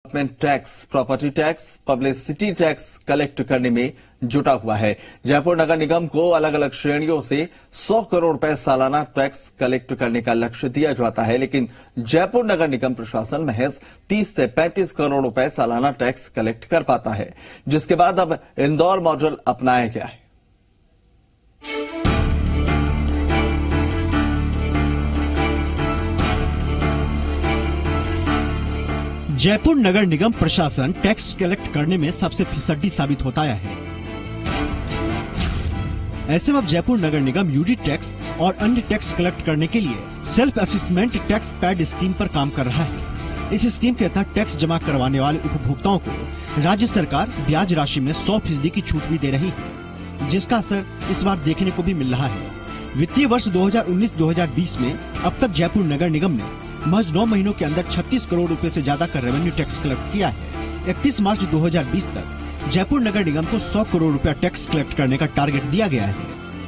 Tax, property tax, publicity tax collect करने में जुटा हुआ है। जयपुर नगर निगम को अलग अलग श्रेणियों से 100 करोड़ रुपए सालाना टैक्स कलेक्ट करने का लक्ष्य दिया जाता है, लेकिन जयपुर नगर निगम प्रशासन महज 30 से 35 करोड़ रुपए सालाना टैक्स कलेक्ट कर पाता है, जिसके बाद अब इंदौर मॉडल अपनाया गया है। जयपुर नगर निगम प्रशासन टैक्स कलेक्ट करने में सबसे फिसड्डी साबित होता है। ऐसे में अब जयपुर नगर निगम यूडी टैक्स और अन्य टैक्स कलेक्ट करने के लिए self assessment tax paid scheme पर काम कर रहा है। इस स्कीम के तहत टैक्स जमा करवाने वाले उपभोक्ताओं को राज्य सरकार ब्याज राशि में 100% की छूट भी दे रही है, जिसका असर इस बार देखने को भी मिल रहा है। वित्तीय वर्ष 2019-2020 में अब तक जयपुर नगर निगम ने महज 9 महीनों के अंदर 36 करोड़ रुपए से ज्यादा का रेवेन्यू टैक्स कलेक्ट किया है। 31 मार्च 2020 तक जयपुर नगर निगम को 100 करोड़ रुपया टैक्स कलेक्ट करने का टारगेट दिया गया है।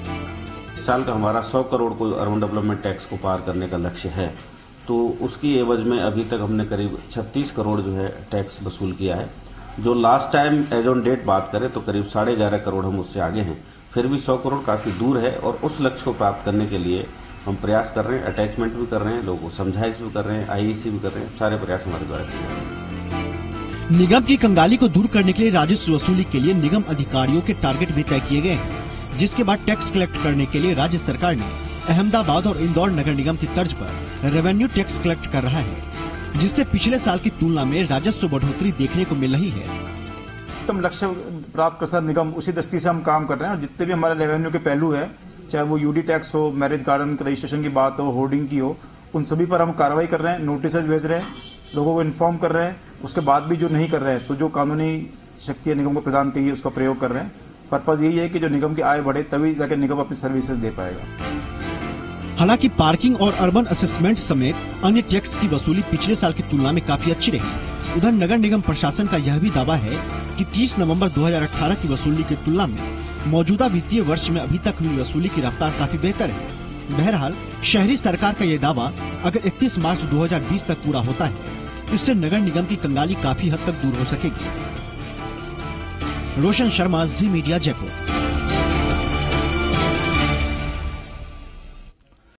इस साल का हमारा 100 करोड़ को अर्बन डेवलपमेंट टैक्स को पार करने का लक्ष्य है, तो उसकी एवज में अभी तक हमने करीब 36 करोड़ जो है टैक्स वसूल किया है। जो last time as on date बात करें तो करीब 11.5 करोड़ हम उससे आगे हैं। फिर भी 100 करोड़ काफी दूर है और उस लक्ष्य को प्राप्त करने के लिए हम प्रयास कर रहे हैं, अटैचमेंट भी कर रहे हैं, लोगों को समझाइश भी कर रहे हैं, आईईसी भी कर रहे हैं, सारे प्रयास हमारे द्वारा किए जा रहे हैं। निगम की कंगाली को दूर करने के लिए राजस्व वसूली के लिए निगम अधिकारियों के टारगेट भी तय किए गए हैं, जिसके बाद टैक्स कलेक्ट करने के लिए राज्य सरकार ने अहमदाबाद और इंदौर नगर निगम की तर्ज पर रेवेन्यू टैक्स कलेक्ट कर रहा है, जिससे पिछले साल की तुलना में राजस्व बढ़ोतरी देखने को मिल रही है। उत्तम लक्ष्य प्राप्त कर सकता निगम, उसी दृष्टि से हम काम कर रहे हैं और जितने भी हमारे रेवेन्यू के पहलू है, चाहे वो यूडी टैक्स हो, मैरिज गार्डन रजिस्ट्रेशन की बात हो, होर्डिंग की हो, उन सभी पर हम कार्रवाई कर रहे हैं, नोटिस भेज रहे हैं, लोगों को इन्फॉर्म कर रहे हैं। उसके बाद भी जो नहीं कर रहे हैं तो जो कानूनी शक्ति निगम को प्रदान की है उसका प्रयोग कर रहे हैं। पर्पज यही है कि जो निगम की आय बढ़े, तभी जाकर निगम अपनी सर्विसेज दे पाएगा। हालांकि पार्किंग और अर्बन असेसमेंट समेत अन्य टैक्स की वसूली पिछले साल की तुलना में काफी अच्छी रही। उधर नगर निगम प्रशासन का यह भी दावा है कि 30 नवंबर 2018 की वसूली की तुलना में मौजूदा वित्तीय वर्ष में अभी तक हुई वसूली की रफ्तार काफी बेहतर है। बहरहाल शहरी सरकार का ये दावा अगर 31 मार्च 2020 तक पूरा होता है तो इससे नगर निगम की कंगाली काफी हद तक दूर हो सकेगी। रोशन शर्मा, जी मीडिया, जयपुर।